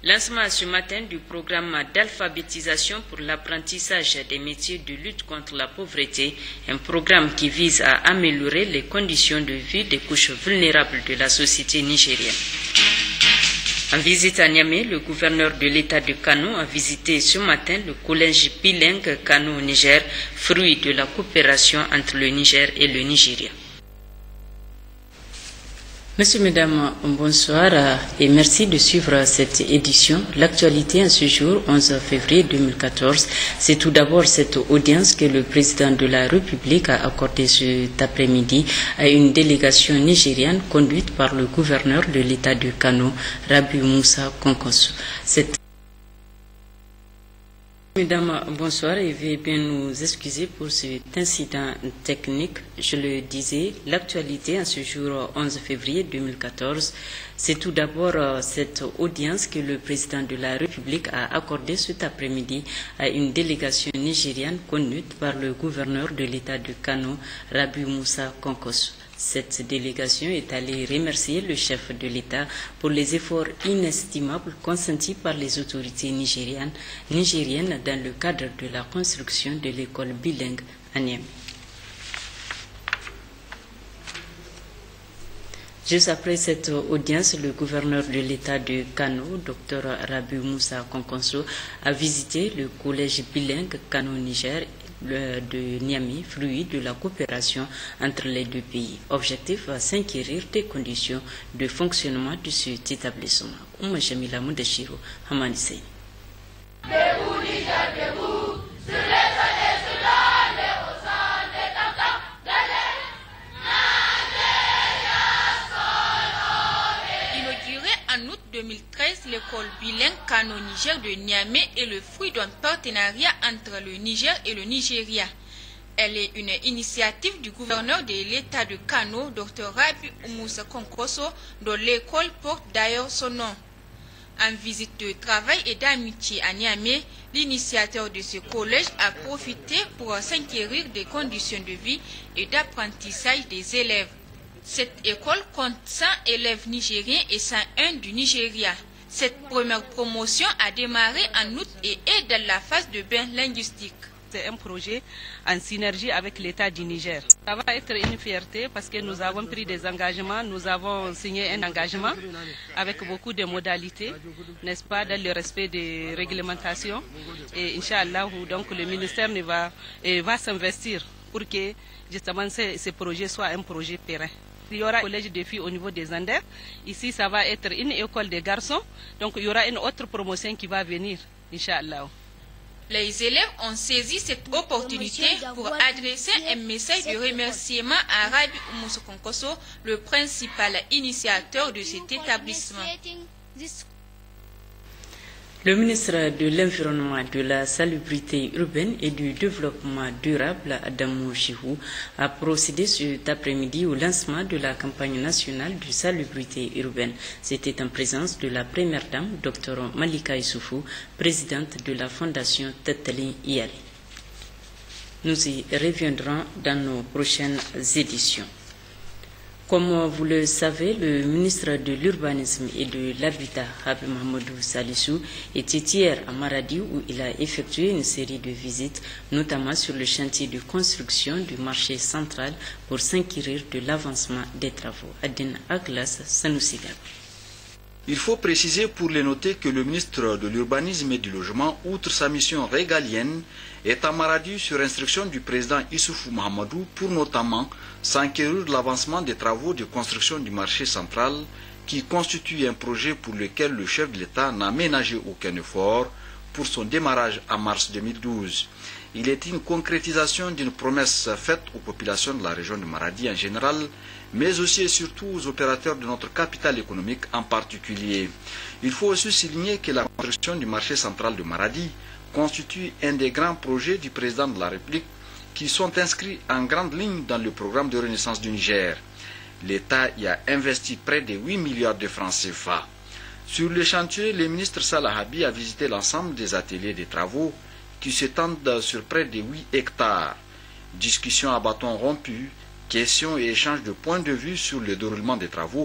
Lancement ce matin du programme d'alphabétisation pour l'apprentissage des métiers de lutte contre la pauvreté, un programme qui vise à améliorer les conditions de vie des couches vulnérables de la société nigérienne. En visite à Niamey, le gouverneur de l'État de Kano a visité ce matin le collège bilingue Kano-Niger, fruit de la coopération entre le Niger et le Nigeria. Messieurs, mesdames, bonsoir et merci de suivre cette édition. L'actualité en ce jour, 11 février 2014, c'est tout d'abord cette audience que le président de la République a accordée cet après-midi à une délégation nigériane conduite par le gouverneur de l'État de Kano, Rabiu Musa Konkosu. Mesdames, bonsoir et veuillez bien nous excuser pour cet incident technique. Je le disais, l'actualité en ce jour 11 février 2014, c'est tout d'abord cette audience que le président de la République a accordée cet après-midi à une délégation nigériane conduite par le gouverneur de l'État de Kano, Rabiu Musa Konkosu. Cette délégation est allée remercier le chef de l'État pour les efforts inestimables consentis par les autorités nigériennes dans le cadre de la construction de l'école bilingue à Niamey. Juste après cette audience, le gouverneur de l'État de Kano, Dr Rabiu Musa Konkosu, a visité le collège bilingue Kano-Niger de Niamey, fruit de la coopération entre les deux pays. Objectif, s'inquérir des conditions de fonctionnement de cet établissement. Ouma Jamila Moudachiro, Hamani Seyni. Debout, Niger, debout, sur les soldats, sur l'armée, au sang des tam-tams, Inaugurée en août 2013, l'école bilingue Kano-Niger de Niamey est le fruit d'un partenariat entre le Niger et le Nigeria. Elle est une initiative du gouverneur de l'État de Kano, Dr Rabiu Musa Konkosu, dont l'école porte d'ailleurs son nom. En visite de travail et d'amitié à Niamey, l'initiateur de ce collège a profité pour s'inquérir des conditions de vie et d'apprentissage des élèves. Cette école compte 100 élèves nigériens et 101 du Nigeria. Cette première promotion a démarré en août et est dans la phase de bain linguistique. C'est un projet en synergie avec l'État du Niger. Ça va être une fierté parce que nous avons pris des engagements, nous avons signé un engagement avec beaucoup de modalités, n'est-ce pas, dans le respect des réglementations. Et Inch'Allah, donc le ministère va s'investir pour que justement ce projet soit un projet pérenne. Il y aura un collège de filles au niveau des Anders. Ici, ça va être une école de garçons. Donc, il y aura une autre promotion qui va venir, Inch'Allah. Les élèves ont saisi cette opportunité pour adresser un message de remerciement à Rabiu Musa Konkosu, le principal initiateur de cet établissement. Le ministre de l'Environnement, de la Salubrité urbaine et du Développement durable, Adamou Chihou, a procédé cet après-midi au lancement de la campagne nationale de salubrité urbaine. C'était en présence de la première dame, Dr Malika Issoufou, présidente de la Fondation Tetelin Iyali. Nous y reviendrons dans nos prochaines éditions. Comme vous le savez, le ministre de l'Urbanisme et de l'Habitat, Habib Mohamedou Salissou, était hier à Maradi où il a effectué une série de visites, notamment sur le chantier de construction du marché central pour s'inquiéter de l'avancement des travaux. Adin Aglas Sanoussigab. Il faut préciser pour les noter que le ministre de l'Urbanisme et du Logement, outre sa mission régalienne, est à Maradi sur instruction du président Issoufou Mahamadou pour notamment s'enquérir de l'avancement des travaux de construction du marché central qui constitue un projet pour lequel le chef de l'État n'a ménagé aucun effort pour son démarrage en mars 2012. Il est une concrétisation d'une promesse faite aux populations de la région de Maradi en général, mais aussi et surtout aux opérateurs de notre capitale économique en particulier. Il faut aussi souligner que la construction du marché central de Maradi constitue un des grands projets du président de la République qui sont inscrits en grande ligne dans le programme de renaissance du Niger. L'État y a investi près de 8 milliards de francs CFA. Sur le chantier, le ministre Salah Habi a visité l'ensemble des ateliers de travaux qui s'étendent sur près de 8 hectares. Discussions à bâton rompu, questions et échanges de points de vue sur le déroulement des travaux,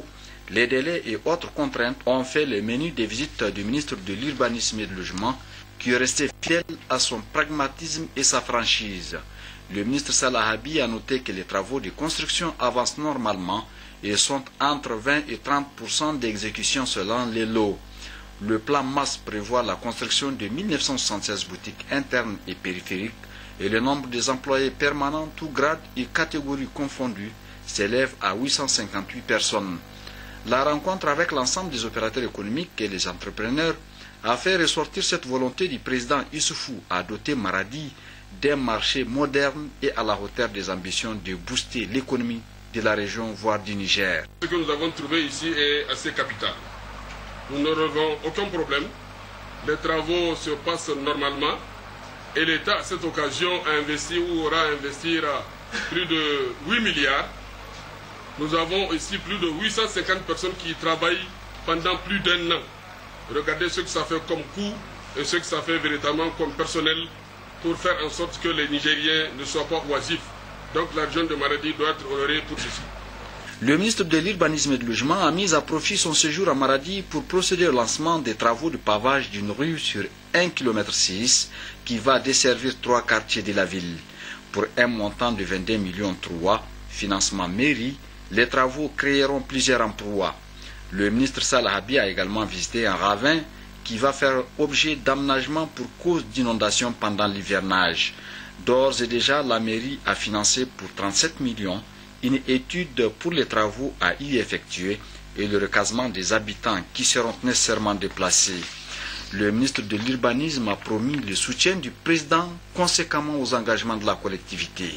Les délais et autres contraintes ont fait le menu des visites du ministre de l'Urbanisme et du Logement, qui est resté fidèle à son pragmatisme et sa franchise. Le ministre Salah Habi a noté que les travaux de construction avancent normalement et sont entre 20 et 30% d'exécution selon les lots. Le plan MAS prévoit la construction de 1976 boutiques internes et périphériques et le nombre des employés permanents, tous grades et catégories confondues, s'élève à 858 personnes. La rencontre avec l'ensemble des opérateurs économiques et les entrepreneurs a fait ressortir cette volonté du président Issoufou à doter Maradi d'un marché moderne et à la hauteur des ambitions de booster l'économie de la région, voire du Niger. Ce que nous avons trouvé ici est assez capital. Nous n'aurons aucun problème. Les travaux se passent normalement et l'État, à cette occasion, a investi ou aura à investir plus de 8 milliards. Nous avons ici plus de 850 personnes qui travaillent pendant plus d'1 an. Regardez ce que ça fait comme coût et ce que ça fait véritablement comme personnel pour faire en sorte que les Nigériens ne soient pas oisifs. Donc la région de Maradi doit être honorée pour ceci. Le ministre de l'Urbanisme et du Logement a mis à profit son séjour à Maradi pour procéder au lancement des travaux de pavage d'une rue sur 1,6 km qui va desservir 3 quartiers de la ville. Pour un montant de 22 millions €, financement mairie, les travaux créeront plusieurs emplois. Le ministre Salah Habi a également visité un ravin qui va faire objet d'aménagement pour cause d'inondation pendant l'hivernage. D'ores et déjà, la mairie a financé pour 37 millions une étude pour les travaux à y effectuer et le recasement des habitants qui seront nécessairement déplacés. Le ministre de l'Urbanisme a promis le soutien du président conséquemment aux engagements de la collectivité.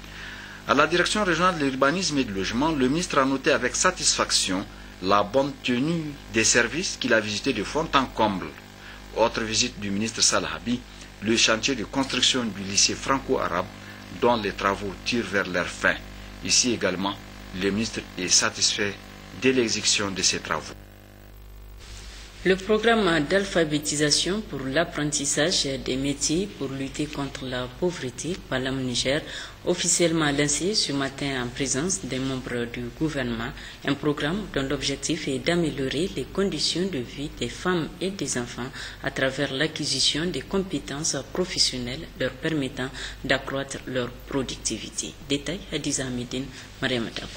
À la direction régionale de l'Urbanisme et du Logement, le ministre a noté avec satisfaction la bonne tenue des services qu'il a visités de fond en comble. Autre visite du ministre Salah Habi, le chantier de construction du lycée franco-arabe dont les travaux tirent vers leur fin. Ici également, le ministre est satisfait de l'exécution de ces travaux. Le programme d'alphabétisation pour l'apprentissage des métiers pour lutter contre la pauvreté Palam Niger, officiellement lancé ce matin en présence des membres du gouvernement, un programme dont l'objectif est d'améliorer les conditions de vie des femmes et des enfants à travers l'acquisition des compétences professionnelles leur permettant d'accroître leur productivité. Détail Hadiza Hamidine, Mariam Dakou.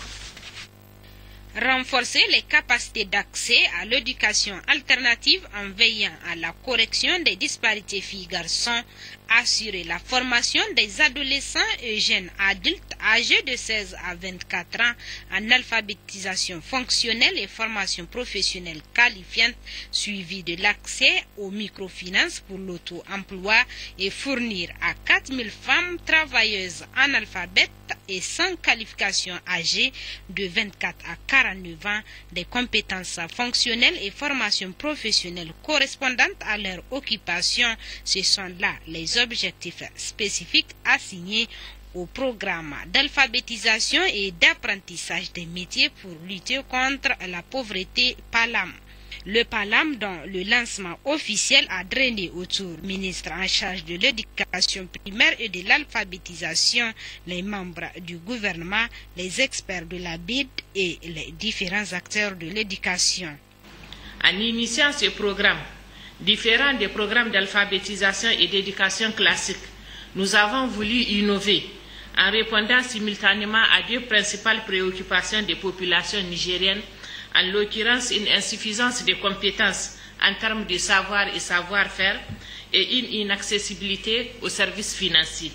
Renforcer les capacités d'accès à l'éducation alternative en veillant à la correction des disparités filles-garçons, assurer la formation des adolescents et jeunes adultes âgés de 16 à 24 ans en alphabétisation fonctionnelle et formation professionnelle qualifiante, suivi de l'accès aux microfinances pour l'auto-emploi et fournir à 4000 femmes travailleuses analphabètes et sans qualification âgées de 24 à 49 ans des compétences fonctionnelles et formations professionnelles correspondantes à leur occupation. Ce sont là les objectifs spécifiques assignés au programme d'alphabétisation et d'apprentissage des métiers pour lutter contre la pauvreté PALAM. Le PALAM, dont le lancement officiel a drainé autour du ministre en charge de l'éducation primaire et de l'alphabétisation, les membres du gouvernement, les experts de la BID et les différents acteurs de l'éducation. En initiant ce programme, différent des programmes d'alphabétisation et d'éducation classique, nous avons voulu innover en répondant simultanément à deux principales préoccupations des populations nigériennes, en l'occurrence une insuffisance de compétences en termes de savoir et savoir-faire et une inaccessibilité aux services financiers.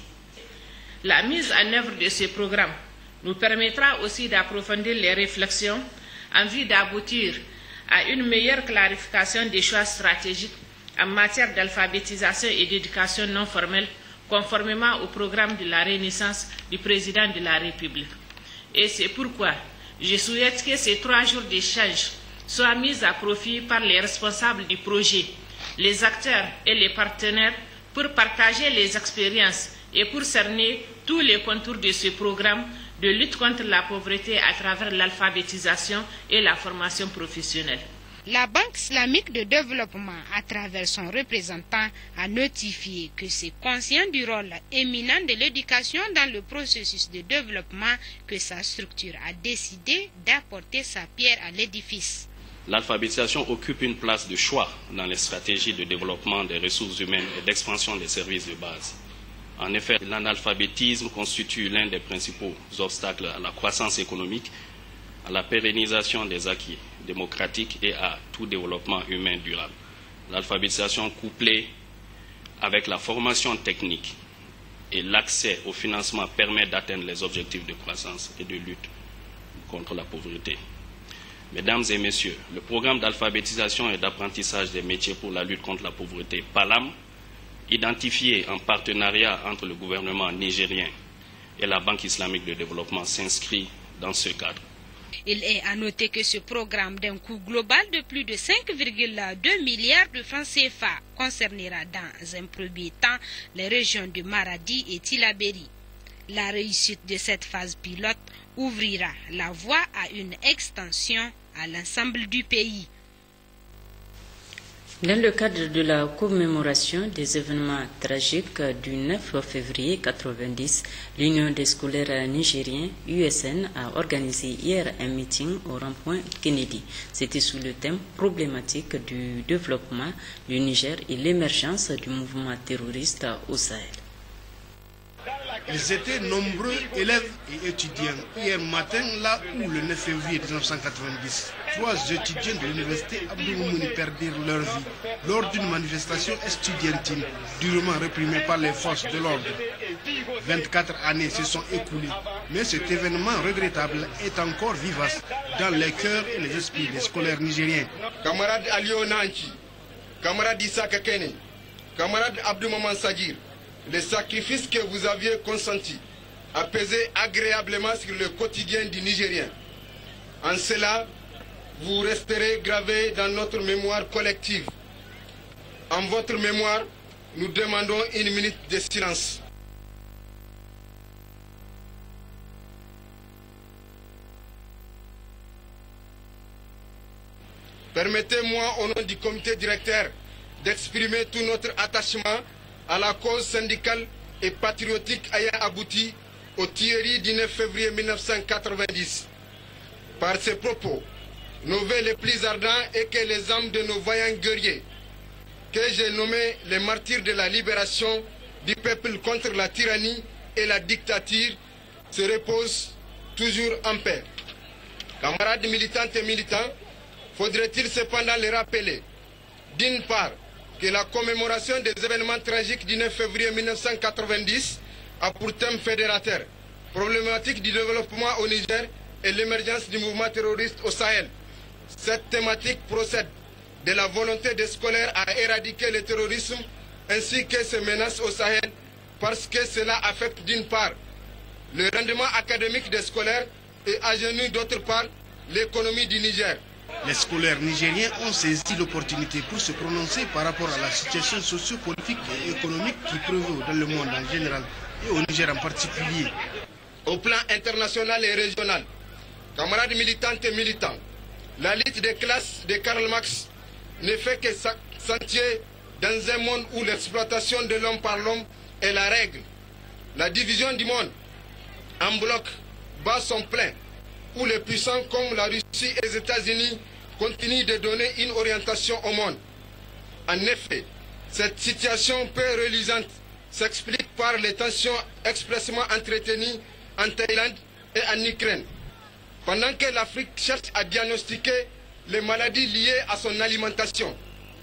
La mise en œuvre de ce programme nous permettra aussi d'approfondir les réflexions en vue d'aboutir à une meilleure clarification des choix stratégiques en matière d'alphabétisation et d'éducation non formelle, conformément au programme de la Renaissance du président de la République. Et c'est pourquoi je souhaite que ces 3 jours d'échange soient mis à profit par les responsables du projet, les acteurs et les partenaires pour partager les expériences et pour cerner tous les contours de ce programme de lutte contre la pauvreté à travers l'alphabétisation et la formation professionnelle. La Banque islamique de développement, à travers son représentant, a notifié que c'est conscient du rôle éminent de l'éducation dans le processus de développement que sa structure a décidé d'apporter sa pierre à l'édifice. L'alphabétisation occupe une place de choix dans les stratégies de développement des ressources humaines et d'expansion des services de base. En effet, l'analphabétisme constitue l'un des principaux obstacles à la croissance économique, à la pérennisation des acquis démocratiques et à tout développement humain durable. L'alphabétisation couplée avec la formation technique et l'accès au financement permet d'atteindre les objectifs de croissance et de lutte contre la pauvreté. Mesdames et messieurs, le programme d'alphabétisation et d'apprentissage des métiers pour la lutte contre la pauvreté, PALAM, identifié en partenariat entre le gouvernement nigérien et la Banque islamique de développement, s'inscrit dans ce cadre. Il est à noter que ce programme d'un coût global de plus de 5,2 milliards de francs CFA concernera dans un premier temps les régions de Maradi et Tillabéri. La réussite de cette phase pilote ouvrira la voie à une extension à l'ensemble du pays. Dans le cadre de la commémoration des événements tragiques du 9 février 1990, l'Union des scolaires nigériens, USN, a organisé hier un meeting au rond-point Kennedy. C'était sous le thème problématique du développement du Niger et l'émergence du mouvement terroriste au Sahel. Ils étaient nombreux élèves et étudiants hier matin, là où le 9 février 1990, 3 étudiants de l'université Abdou Moumouni perdirent leur vie lors d'une manifestation estudiantine durement réprimée par les forces de l'ordre. 24 années se sont écoulées, mais cet événement regrettable est encore vivace dans les cœurs et les esprits des scolaires nigériens. Camarade Alio Nanchi, camarade Issa Kakene, camarade Abdou Maman Sadir, les sacrifices que vous aviez consentis a pesé agréablement sur le quotidien du Nigérien. En cela, vous resterez gravés dans notre mémoire collective. En votre mémoire, nous demandons une minute de silence. Permettez-moi, au nom du comité directeur, d'exprimer tout notre attachement à la cause syndicale et patriotique ayant abouti aux tueries du 9 février 1990. Par ces propos, nos vœux les plus ardents et que les âmes de nos vaillants guerriers, que j'ai nommés les martyrs de la libération du peuple contre la tyrannie et la dictature, se reposent toujours en paix. Camarades militantes et militants, faudrait-il cependant les rappeler, d'une part, que la commémoration des événements tragiques du 9 février 1990 a pour thème fédérateur problématique du développement au Niger et l'émergence du mouvement terroriste au Sahel. Cette thématique procède de la volonté des scolaires à éradiquer le terrorisme ainsi que ses menaces au Sahel parce que cela affecte d'une part le rendement académique des scolaires et agenouille d'autre part l'économie du Niger. Les scolaires nigériens ont saisi l'opportunité pour se prononcer par rapport à la situation socio-politique et économique qui prévaut dans le monde en général et au Niger en particulier. Au plan international et régional, camarades militantes et militants, la lutte des classes de Karl Marx ne fait que s'accentuer dans un monde où l'exploitation de l'homme par l'homme est la règle. La division du monde en bloc bat son plein, où les puissants comme la Russie et les États-Unis continuent de donner une orientation au monde. En effet, cette situation peu reluisante s'explique par les tensions expressément entretenues en Thaïlande et en Ukraine. Pendant que l'Afrique cherche à diagnostiquer les maladies liées à son alimentation,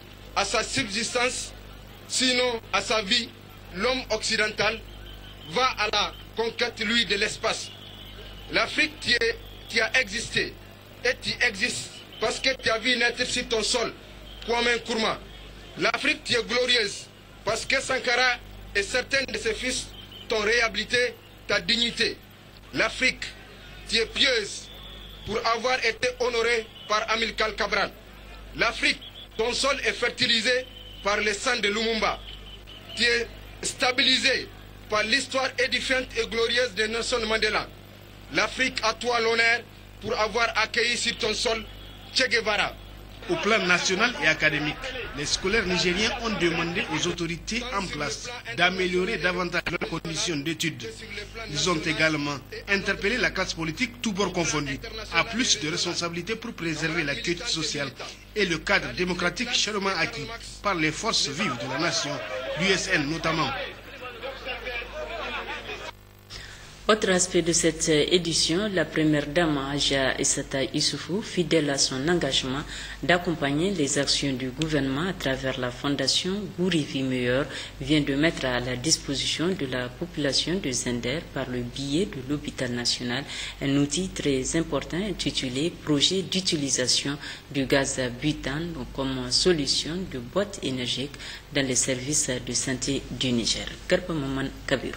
à sa subsistance, sinon à sa vie, l'homme occidental va à la conquête, lui, de l'espace. L'Afrique qui a existé et qui existe parce que tu as vu naître sur ton sol Kwame Nkrumah. L'Afrique qui est glorieuse parce que Sankara et certains de ses fils t'ont réhabilité ta dignité. L'Afrique qui est pieuse pour avoir été honorée par Amilcar Cabral. L'Afrique, ton sol est fertilisé par le sang de Lumumba, qui est stabilisé par l'histoire édifiante et glorieuse de Nelson Mandela. L'Afrique a toi l'honneur pour avoir accueilli sur ton sol Che Guevara. Au plan national et académique, les scolaires nigériens ont demandé aux autorités en place d'améliorer davantage leurs conditions d'études. Ils ont également interpellé la classe politique, tous bords confondus, à plus de responsabilités pour préserver la quiétude sociale et le cadre démocratique chèrement acquis par les forces vives de la nation, l'USN notamment. Autre aspect de cette édition, la première dame Haja Aissata Issoufou, fidèle à son engagement d'accompagner les actions du gouvernement à travers la fondation Gouri Vie Meilleure, vient de mettre à la disposition de la population de Zender par le biais de l'hôpital national un outil très important intitulé Projet d'utilisation du gaz butane comme solution de boîte énergique dans les services de santé du Niger. Garba Maman Kabiru.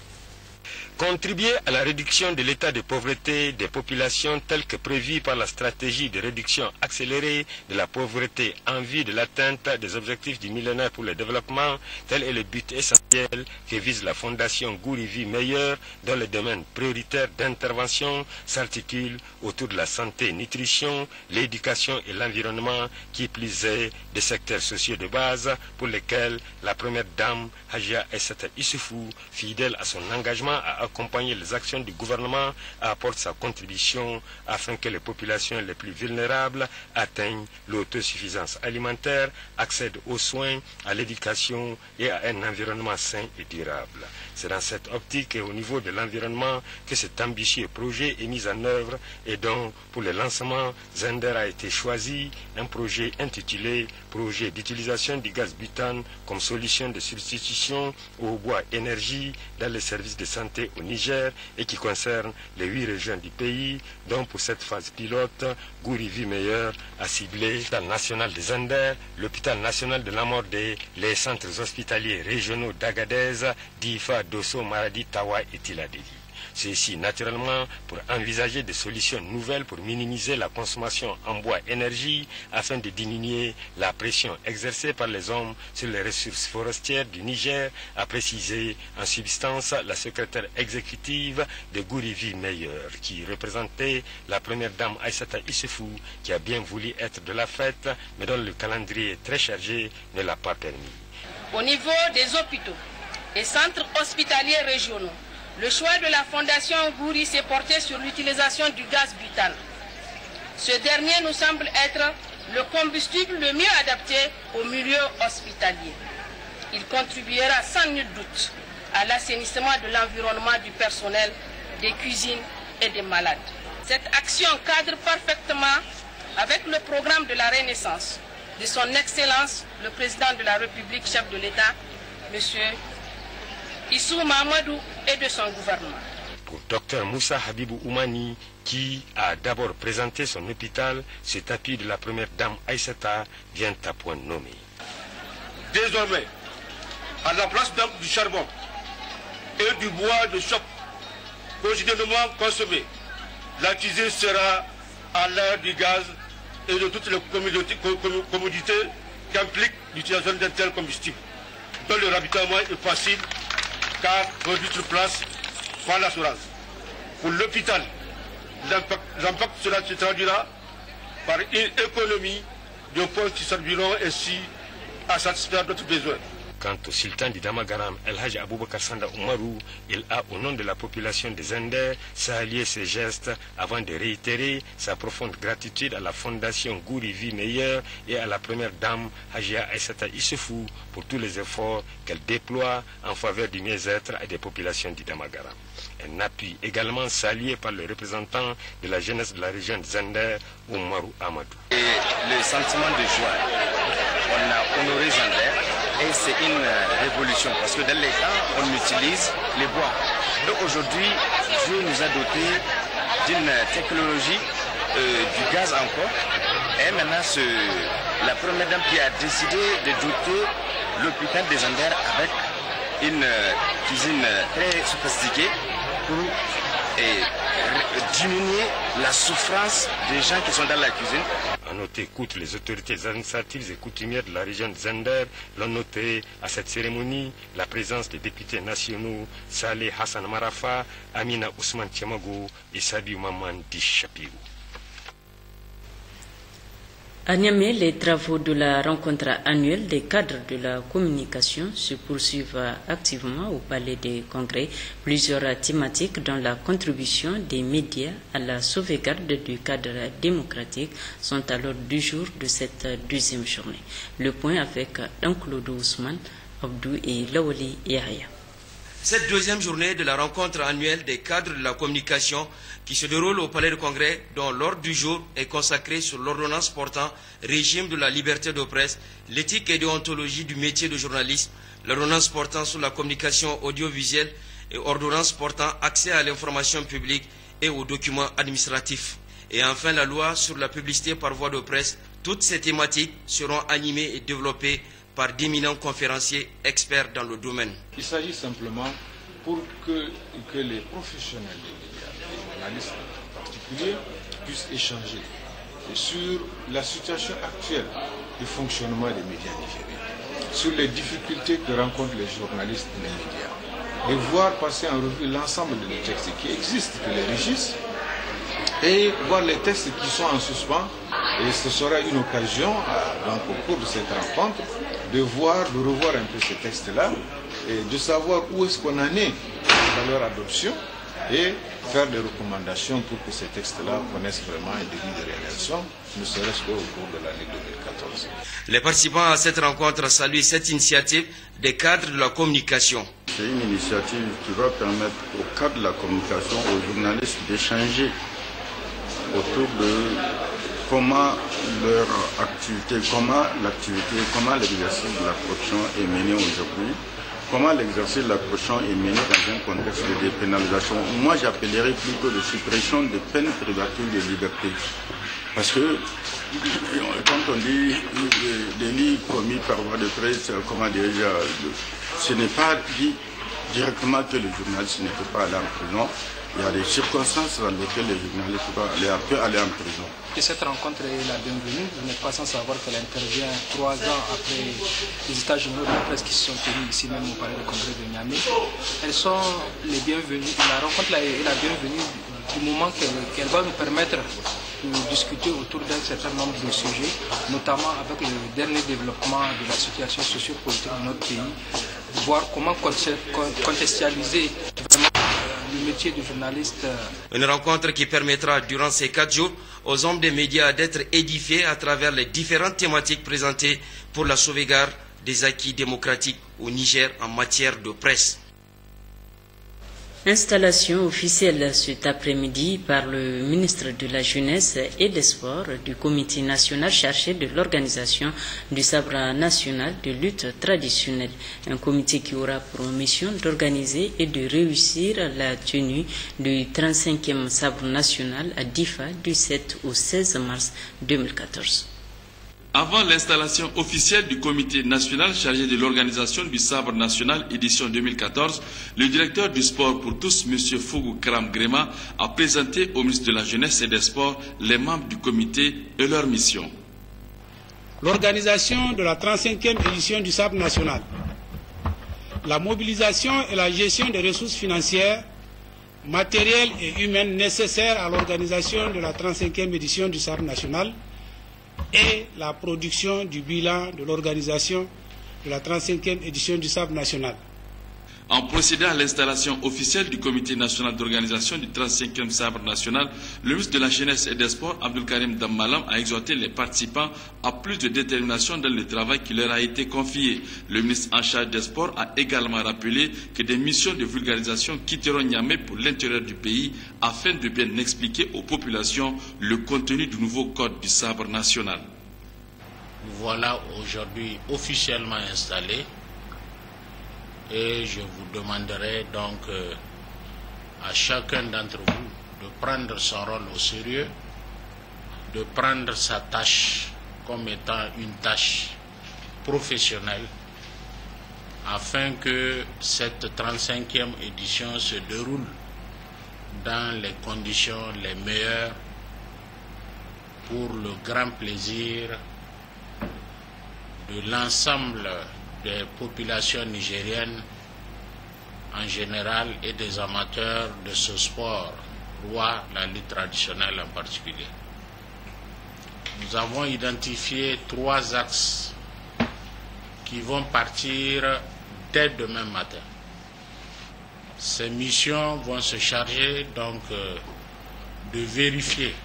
Contribuer à la réduction de l'état de pauvreté des populations tel que prévu par la stratégie de réduction accélérée de la pauvreté en vue de l'atteinte des objectifs du millénaire pour le développement, tel est le but essentiel que vise la Fondation Gouri Vie Meilleure, dont le domaine prioritaire d'intervention s'articule autour de la santé et nutrition, l'éducation et l'environnement, qui plus est des secteurs sociaux de base pour lesquels la première dame Haja Aissata Issoufou, fidèle à son engagement à accompagner les actions du gouvernement, apporte sa contribution afin que les populations les plus vulnérables atteignent l'autosuffisance alimentaire, accèdent aux soins, à l'éducation et à un environnement sain et durable. C'est dans cette optique et au niveau de l'environnement que cet ambitieux projet est mis en œuvre et dont, pour le lancement, Zender a été choisi, un projet intitulé Projet d'utilisation du gaz butane comme solution de substitution au bois énergie dans les services de santé au Niger et qui concerne les 8 régions du pays, dont pour cette phase pilote, Gouri Vie Meilleure a ciblé l'hôpital national de Zender, l'hôpital national de Lamordé, les centres hospitaliers régionaux d'Agadez, d'Ifa, Dosso, Maradi, Tawa et Tiladéli. Ceci naturellement pour envisager des solutions nouvelles pour minimiser la consommation en bois énergie afin de diminuer la pression exercée par les hommes sur les ressources forestières du Niger, a précisé en substance la secrétaire exécutive de Gouri Vie Meilleure, qui représentait la première dame Aissata Issoufou, qui a bien voulu être de la fête, mais dont le calendrier très chargé ne l'a pas permis. Au niveau des hôpitaux et centres hospitaliers régionaux, le choix de la Fondation Gouri s'est porté sur l'utilisation du gaz butane. Ce dernier nous semble être le combustible le mieux adapté au milieu hospitalier. Il contribuera sans nul doute à l'assainissement de l'environnement du personnel, des cuisines et des malades. Cette action cadre parfaitement avec le programme de la Renaissance de son Excellence, le Président de la République, chef de l'État, M. Issou Mahamadou, et de son gouvernement. Pour Dr Moussa Habibou Oumani, qui a d'abord présenté son hôpital, cet appui de la première dame Aissata vient à point nommé. Désormais, à la place du charbon et du bois de choc quotidiennement consommé, la cuisine sera à l'ère du gaz et de toutes les commodités qu'implique l'utilisation d'un tel combustible, dont le ravitaillement est facile car produit sur place par l'assurance. Pour l'hôpital, l'impact cela se traduira par une économie de postes qui serviront ainsi à satisfaire d'autres besoins. Quant au sultan du Damagaram, El Haj Aboubakar Sanda Oumarou, il a, au nom de la population des Zender, salué ses gestes avant de réitérer sa profonde gratitude à la Fondation Gouri Vie Meilleure et à la première dame Hajia Aissata Issoufou pour tous les efforts qu'elle déploie en faveur du mieux-être des populations du Damagaram. Un appui également salué par le représentant de la jeunesse de la région de Zender, Oumarou Amadou. Et le sentiment de joie, on a honoré Zender. Et c'est une révolution parce que dans les temps, on utilise les bois. Donc aujourd'hui, Dieu nous a dotés d'une technologie, du gaz encore. Et maintenant, c'est la première dame qui a décidé de doter l'hôpital des Zender avec une cuisine très sophistiquée pour diminuer la souffrance des gens qui sont dans la cuisine. À noter qu'outre les autorités administratives et coutumières de la région de Zender, l'on notait à cette cérémonie la présence des députés nationaux Saleh Hassan Marafa, Amina Ousmane Tiamago et Sabiou Maman Dichapirou. À Niamey, les travaux de la rencontre annuelle des cadres de la communication se poursuivent activement au Palais des Congrès. Plusieurs thématiques dont la contribution des médias à la sauvegarde du cadre démocratique sont à l'ordre du jour de cette deuxième journée. Le point avec Claude Ousmane, Abdou et Lawali Yahya. Cette deuxième journée de la rencontre annuelle des cadres de la communication qui se déroule au Palais du Congrès, dont l'ordre du jour est consacré sur l'ordonnance portant régime de la liberté de presse, l'éthique et déontologie du métier de journaliste, l'ordonnance portant sur la communication audiovisuelle et ordonnance portant accès à l'information publique et aux documents administratifs. Et enfin la loi sur la publicité par voie de presse. Toutes ces thématiques seront animées et développées par d'éminents conférenciers experts dans le domaine. Il s'agit simplement pour que les professionnels des médias, les journalistes en particulier, puissent échanger sur la situation actuelle du fonctionnement des médias nigériens, sur les difficultés que rencontrent les journalistes et les médias, et voir passer en revue l'ensemble des textes qui existent, qui les régissent, et voir les textes qui sont en suspens. Et ce sera une occasion, donc, au cours de cette rencontre, de revoir un peu ces textes-là et de savoir où est-ce qu'on en est dans leur adoption et faire des recommandations pour que ces textes-là connaissent vraiment un début de réalisation, ne serait-ce qu'au cours de l'année 2014. Les participants à cette rencontre saluent cette initiative des cadres de la communication. C'est une initiative qui va permettre aux cadres de la communication, aux journalistes d'échanger autour de comment leur activité, comment l'exercice de la profession est mené aujourd'hui, comment l'exercice de la profession est mené dans un contexte de dépénalisation. Moi, j'appellerais plutôt de suppression des peines privatives de liberté. Parce que, quand on dit délit commis par voie de presse, ce n'est pas dit directement que le journaliste ne peut pas aller en prison. Il y a des circonstances dans lesquelles les journalistes peuvent aller en prison. Et cette rencontre est la bienvenue. Vous n'êtes pas sans savoir qu'elle intervient 3 ans après les états généraux de la presse qui se sont tenus ici même au Palais du Congrès de Niamey. Elles sont les bienvenues. La rencontre là est la bienvenue du moment qu'elle va nous permettre de discuter autour d'un certain nombre de sujets, notamment avec le dernier développement de la situation socio-politique de notre pays, voir comment contextualiser vraiment le métier de journaliste. Une rencontre qui permettra durant ces 4 jours aux hommes des médias d'être édifiés à travers les différentes thématiques présentées pour la sauvegarde des acquis démocratiques au Niger en matière de presse. Installation officielle cet après-midi par le ministre de la Jeunesse et des Sports du comité national chargé de l'organisation du sabre national de lutte traditionnelle. Un comité qui aura pour mission d'organiser et de réussir la tenue du 35e sabre national à Difa du 7 au 16 mars 2014. Avant l'installation officielle du comité national chargé de l'organisation du sabre national édition 2014, le directeur du sport pour tous, M. Fougou Karam Grema, a présenté au ministre de la Jeunesse et des Sports les membres du comité et leur mission. L'organisation de la 35e édition du sabre national, la mobilisation et la gestion des ressources financières, matérielles et humaines nécessaires à l'organisation de la 35e édition du sabre national, et la production du bilan de l'organisation de la 35e édition du sabre national. En procédant à l'installation officielle du comité national d'organisation du 35e sabre national, le ministre de la Jeunesse et des Sports, Abdul Karim Dammalam, a exhorté les participants à plus de détermination dans le travail qui leur a été confié. Le ministre en charge des Sports a également rappelé que des missions de vulgarisation quitteront Niamey pour l'intérieur du pays afin de bien expliquer aux populations le contenu du nouveau code du sabre national. Voilà aujourd'hui officiellement installé. Et je vous demanderai donc à chacun d'entre vous de prendre son rôle au sérieux, de prendre sa tâche comme étant une tâche professionnelle, afin que cette 35e édition se déroule dans les conditions les meilleures pour le grand plaisir de l'ensemble des populations nigériennes en général et des amateurs de ce sport, roi, la lutte traditionnelle en particulier. nous avons identifié 3 axes qui vont partir dès demain matin. Ces missions vont se charger donc de vérifier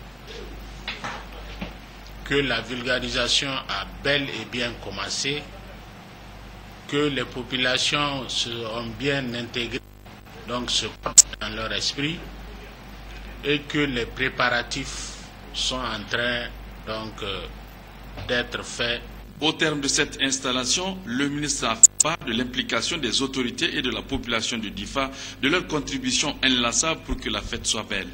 que la vulgarisation a bel et bien commencé, que les populations ont bien intégré donc ce code dans leur esprit et que les préparatifs sont en train donc d'être faits. Au terme de cette installation, le ministre a fait part de l'implication des autorités et de la population de Difa, de leur contribution inlassable pour que la fête soit belle.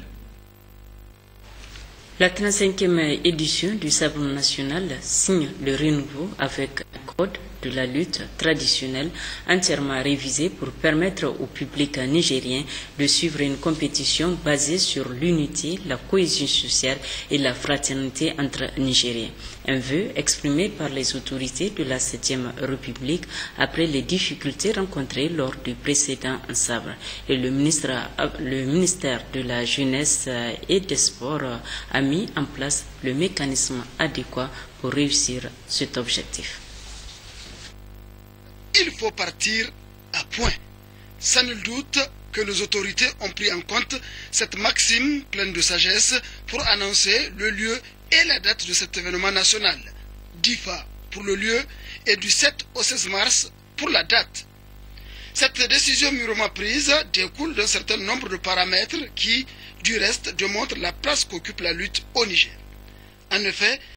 La 35e édition du Sabre national signe le renouveau avec un code de la lutte traditionnelle entièrement révisé pour permettre au public nigérien de suivre une compétition basée sur l'unité, la cohésion sociale et la fraternité entre Nigériens. Un vœu exprimé par les autorités de la 7e République après les difficultés rencontrées lors du précédent Sabre. Et le ministère de la Jeunesse et des Sports a mis en place le mécanisme adéquat pour réussir cet objectif. Il faut partir à point. Sans nul doute que nos autorités ont pris en compte cette maxime pleine de sagesse pour annoncer le lieu et la date de cet événement national. Difa pour le lieu et du 7 au 16 mars pour la date. Cette décision mûrement prise découle d'un certain nombre de paramètres qui, du reste, démontrent la place qu'occupe la lutte au Niger. En effet,